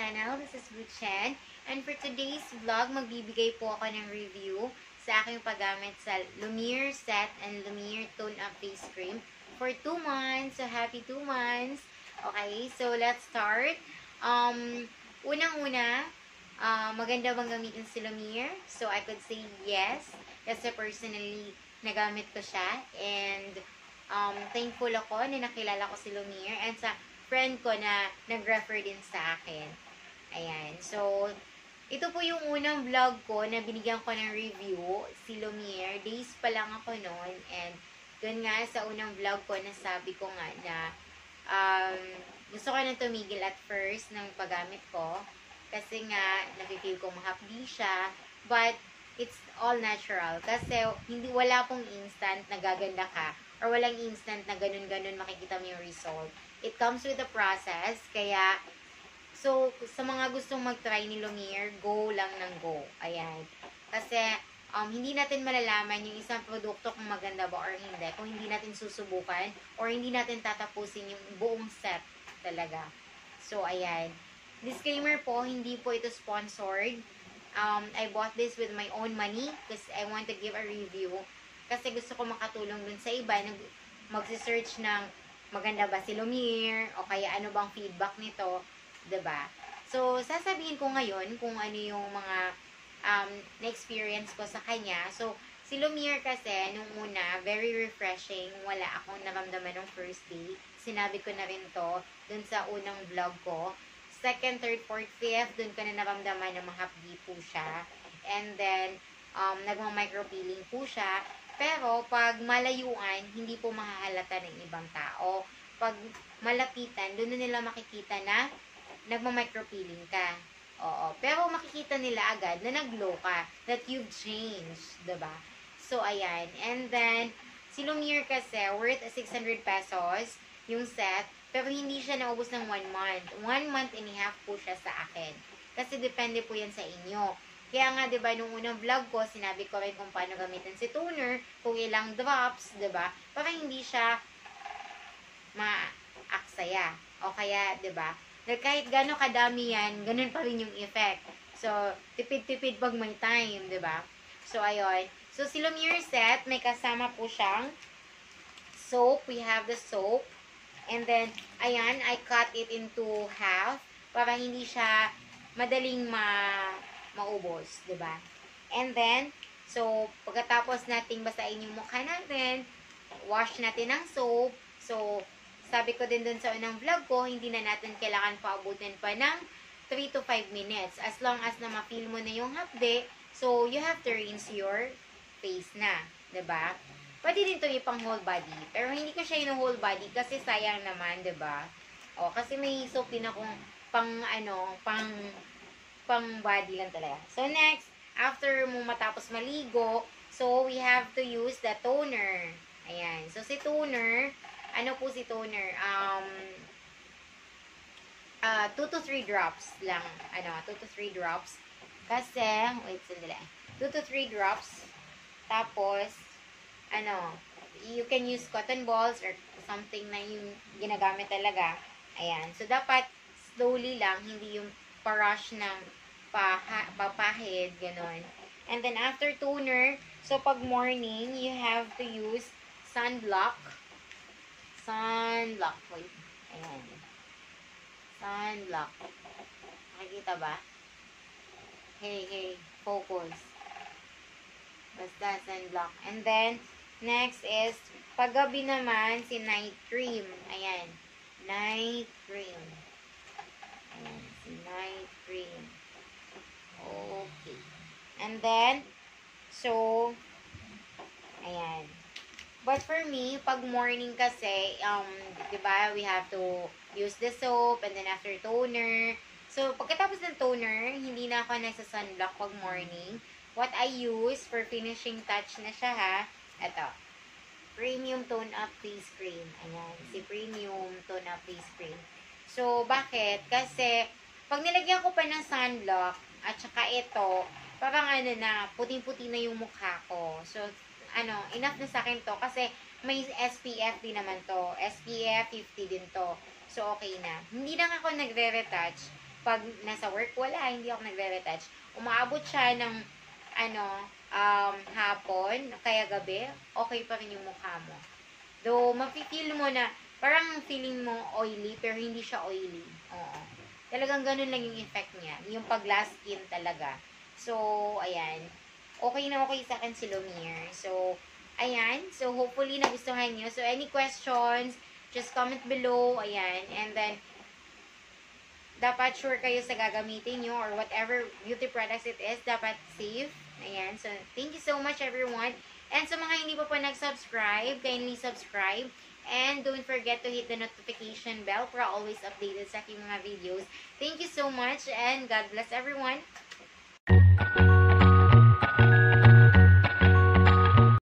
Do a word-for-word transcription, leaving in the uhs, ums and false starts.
channel. This is Buchen. And for today's vlog, magbibigay po ako ng review sa aking paggamit sa Lumiere Set and Lumiere Tone Up Face Cream for two months. So, happy two months. Okay, so let's start. Um, unang-una, uh, maganda bang gamitin si Lumiere? So, I could say yes. Kasi personally, nagamit ko siya. And um, thankful ako na nakilala ko si Lumiere. And sa friend ko na nag-refer din sa akin. Ayan. So, ito po yung unang vlog ko na binigyan ko ng review, si Lumiere. Days pa lang ako noon. And doon nga sa unang vlog ko, nasabi ko nga na um, gusto ko na tumigil at first ng paggamit ko. Kasi nga, nakifeel ko mahapdi siya. But, it's all natural. Kasi hindi wala pong instant na gaganda ka. Or walang instant na ganun-ganun makikita mo yung result. It comes with a process. Kaya, so, sa mga gustong mag-try ni Lumiere, go lang ng go. Ayan. Kasi, um, hindi natin malalaman yung isang produkto kung maganda ba or hindi. Kung hindi natin susubukan or hindi natin tatapusin yung buong set talaga. So, ayan. Disclaimer po, hindi po ito sponsored. Um, I bought this with my own money because I want to give a review. Kasi gusto ko makatulong dun sa iba na magsisearch ng maganda ba si Lumiere o kaya ano bang feedback nito, diba? So, sasabihin ko ngayon kung ano yung mga um, na-experience ko sa kanya. So, si Lumiere kasi, nung una, very refreshing. Wala akong naramdaman ng first day. Sinabi ko na rin to dun sa unang vlog ko. Second, third, fourth, fifth, dun ko na naramdaman na mahapdi po siya. And then, um, nagmamicropeeling po siya. Pero, pag malayuan, hindi po mahahalata ng ibang tao. Pag malapitan, doon na nila makikita na nagmamicropeeling ka. Oo. Pero makikita nila agad na nag-glow ka. That you've changed. Diba? So, ayan. And then, si Lumiere kasi, worth six hundred pesos yung set. Pero hindi siya naubos ng one month. One month and a half po siya sa akin. Kasi depende po yan sa inyo. Kaya nga, diba, nung unang vlog ko, sinabi ko rin kung paano gamitin si toner, kung ilang drops, diba, para hindi siya ma-aksaya. O kaya, diba, kahit gano'ng kadami yan, ganun pa rin yung effect. So, tipid-tipid pag may time, diba? So, ayun. So, si Lumiere Set, may kasama po siyang soap. We have the soap. And then, ayan, I cut it into half para hindi siya madaling ma maubos, diba? And then, so, pagkatapos nating basain yung mukha natin, wash natin ng soap. So, sabi ko din dun sa unang vlog ko, hindi na natin kailangan paabutin pa ng three to five minutes. As long as na ma-feel mo na yung hapde, so, you have to rinse your face na, diba? Pwede din ito ipang whole body. Pero hindi ko siya yung whole body kasi sayang naman, diba? O, kasi may soap din akong pang, ano, pang pang body lang talaga. So, next, after mo matapos maligo, so, we have to use the toner. Ayan. So, si toner, ano po si toner? Um, uh, two to three drops lang. Ano, two to three drops. Kasi, wait, sandali. two to three drops. Tapos, ano, you can use cotton balls or something na yung ginagamit talaga. Ayan. So, dapat slowly lang, hindi yung pa-rush ng paha, papahid, gano'n. And then, after toner, so, pag morning, you have to use sunblock. Sunblock. Wait. Ayan. Sunblock. Nakikita ba? Hey, hey. Focus. Basta, sunblock. And then, next is, paggabi naman, si night cream. Ayan. Night cream. Ayan, si night cream. Okay. And then, so, ayan. But for me, pag morning kasi, um, diba, we have to use the soap, and then after toner. So, pagkatapos ng toner, hindi na ako nagsa-sunblock pag morning. What I use for finishing touch na siya, ha, eto. Premium Tone Up Face Cream. Ayan, si Premium Tone Up Face Cream. So, bakit? Kasi, pag nilagyan ko pa ng sunblock, at saka ito, parang ano na, puting-puti na yung mukha ko. So, ano, enough na sa akin to. Kasi, may S P F din naman to. S P F fifty din to. So, okay na. Hindi lang ako nagre-retouch pag nasa work, wala, hindi ako nagre-retouch. Umaabot siya ng, ano, um, hapon, kaya gabi, okay pa rin yung mukha mo. Though, mafe-feel mo na, parang feeling mo oily, pero hindi siya oily. Oo. Talagang ganun lang yung effect niya. Yung pag-glass skin talaga. So, ayan. Okay na okay sa akin si Lumiere. So, ayan. So, hopefully, nagustuhan nyo. So, any questions, just comment below. Ayan. And then, dapat sure kayo sa gagamitin nyo or whatever beauty products it is, dapat safe. Ayan. So, thank you so much, everyone. And sa mga hindi pa po nag-subscribe, kindly subscribe. And don't forget to hit the notification bell para always updated sa aking mga videos. Thank you so much and God bless everyone.